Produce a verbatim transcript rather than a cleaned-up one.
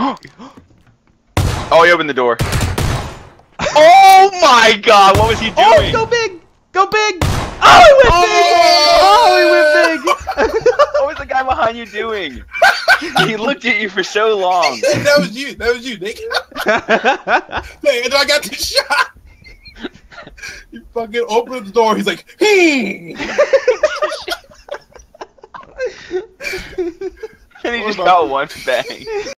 Oh, he opened the door. Oh my god, what was he doing? Oh, go big! Go big! Oh, he went big! Oh, he went big! What was the guy behind you doing? He looked at you for so long. That was you. That was you, Nick. Hey, and I got the shot. He fucking opened the door. He's like, hey. And he just got one bang.